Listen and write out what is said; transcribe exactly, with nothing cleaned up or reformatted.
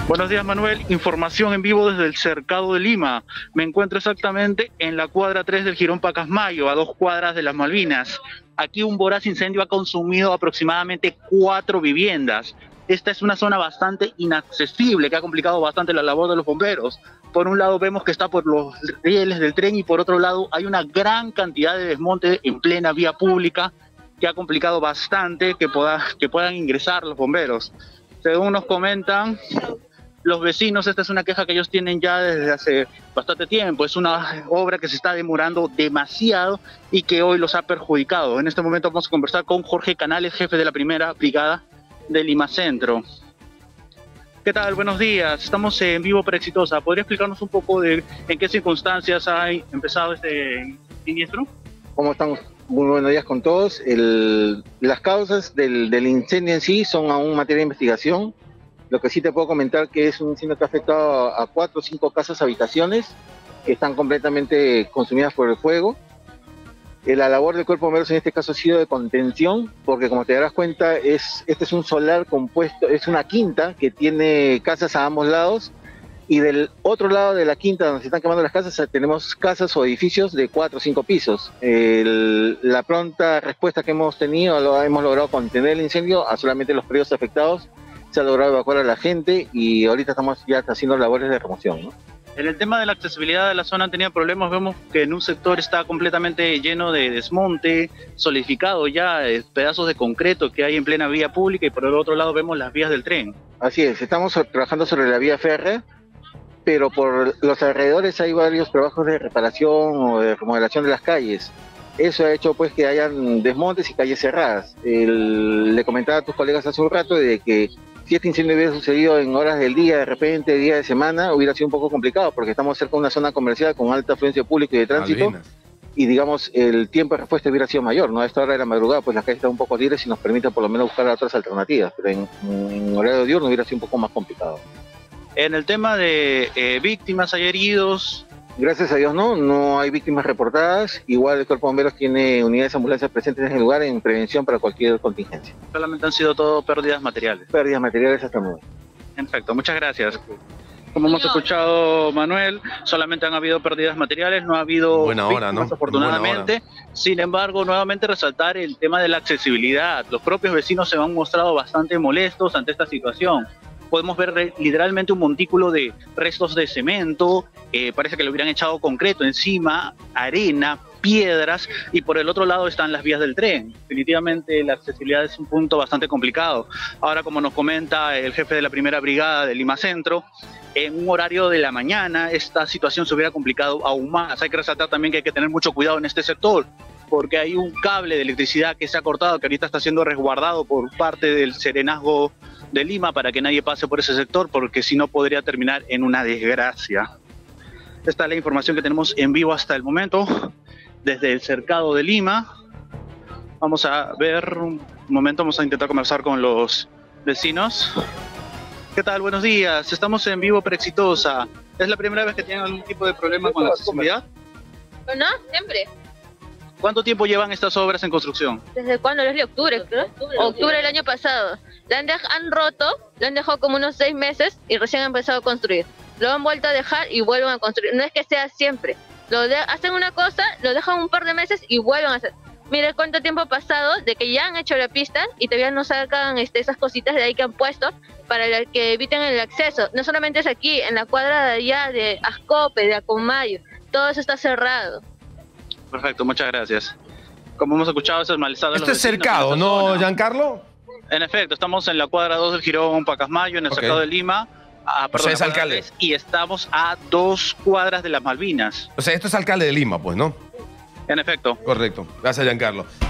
Buenos días, Manuel. Información en vivo desde el Cercado de Lima. Me encuentro exactamente en la cuadra tres del Jirón Pacasmayo, a dos cuadras de las Malvinas. Aquí un voraz incendio ha consumido aproximadamente cuatro viviendas. Esta es una zona bastante inaccesible que ha complicado bastante la labor de los bomberos. Por un lado vemos que está por los rieles del tren y por otro lado hay una gran cantidad de desmonte en plena vía pública que ha complicado bastante que, pueda, que puedan ingresar los bomberos. Según nos comentan los vecinos, esta es una queja que ellos tienen ya desde hace bastante tiempo. Es una obra que se está demorando demasiado y que hoy los ha perjudicado. En este momento vamos a conversar con Jorge Canales, jefe de la primera brigada de Lima Centro. ¿Qué tal? Buenos días. Estamos en vivo para Exitosa. ¿Podría explicarnos un poco de en qué circunstancias ha empezado este siniestro? ¿Cómo estamos? Muy buenos días con todos. El, las causas del, del incendio en sí son aún materia de investigación. Lo que sí te puedo comentar que es un incendio que ha afectado a cuatro o cinco casas habitaciones que están completamente consumidas por el fuego. La labor del Cuerpo de Bomberos en este caso ha sido de contención, porque como te darás cuenta, es, este es un solar compuesto, es una quinta que tiene casas a ambos lados, y del otro lado de la quinta donde se están quemando las casas tenemos casas o edificios de cuatro o cinco pisos. El, la pronta respuesta que hemos tenido, lo, hemos logrado contener el incendio a solamente los predios afectados. Se ha logrado evacuar a la gente y ahorita estamos ya haciendo labores de remoción, ¿no? En el tema de la accesibilidad de la zona han tenido problemas. Vemos que en un sector está completamente lleno de desmonte, solidificado ya, eh, pedazos de concreto que hay en plena vía pública, y por el otro lado vemos las vías del tren. Así es, estamos trabajando sobre la vía férrea, pero por los alrededores hay varios trabajos de reparación o de remodelación de las calles. Eso ha hecho pues que hayan desmontes y calles cerradas. El, le comentaba a tus colegas hace un rato de que si este incendio hubiera sucedido en horas del día, de repente, día de semana, hubiera sido un poco complicado, porque estamos cerca de una zona comercial con alta afluencia de público y de tránsito, Malvinas. Y digamos, el tiempo de respuesta hubiera sido mayor, ¿no? A esta hora de la madrugada, pues las calles están un poco libres y nos permite por lo menos buscar otras alternativas, pero en, en horario diurno hubiera sido un poco más complicado. En el tema de eh, víctimas, ¿hay heridos? Gracias a Dios no, no hay víctimas reportadas. Igual el Cuerpo de Bomberos tiene unidades de ambulancias presentes en el lugar en prevención para cualquier contingencia. Solamente han sido todo pérdidas materiales. Pérdidas materiales hasta el momento. Perfecto, muchas gracias. Como hemos escuchado, Manuel, solamente han habido pérdidas materiales, no ha habido buena hora, víctimas, ¿no? Afortunadamente. Sin embargo, nuevamente resaltar el tema de la accesibilidad. Los propios vecinos se han mostrado bastante molestos ante esta situación. Podemos ver literalmente un montículo de restos de cemento, eh, parece que le hubieran echado concreto encima, arena, piedras, y por el otro lado están las vías del tren. Definitivamente la accesibilidad es un punto bastante complicado. Ahora, como nos comenta el jefe de la primera brigada de Lima Centro, en un horario de la mañana esta situación se hubiera complicado aún más. Hay que resaltar también que hay que tener mucho cuidado en este sector, porque hay un cable de electricidad que se ha cortado, que ahorita está siendo resguardado por parte del Serenazgo de Lima para que nadie pase por ese sector, porque si no podría terminar en una desgracia. Esta es la información que tenemos en vivo hasta el momento desde el Cercado de Lima. Vamos a ver un momento, vamos a intentar conversar con los vecinos. ¿Qué tal? Buenos días, estamos en vivo para Exitosa. ¿Es la primera vez que tienen algún tipo de problema con la accesibilidad? No, siempre. ¿Cuánto tiempo llevan estas obras en construcción? ¿Desde cuándo? Desde octubre, creo. Octubre, octubre del año pasado. La han, han roto, lo han dejado como unos seis meses y recién han empezado a construir. Lo han vuelto a dejar y vuelven a construir. No es que sea siempre. Lo de, hacen una cosa, lo dejan un par de meses y vuelven a hacer. Mire cuánto tiempo ha pasado de que ya han hecho la pista y todavía no sacan este, esas cositas de ahí que han puesto para la, que eviten el acceso. No solamente es aquí, en la cuadra de allá de Ascope, de Acomayo. Todo eso está cerrado. Perfecto, muchas gracias. Como hemos escuchado, eso es malestar. Esto es Cercado, ¿no, Giancarlo? En efecto, estamos en la cuadra dos del Jirón Pacasmayo, en el okay. Cercado de Lima. Ah, perdón, o sea, es alcalde. tres, y estamos a dos cuadras de las Malvinas. O sea, esto es alcalde de Lima, pues, ¿no? En efecto. Correcto. Gracias, Giancarlo.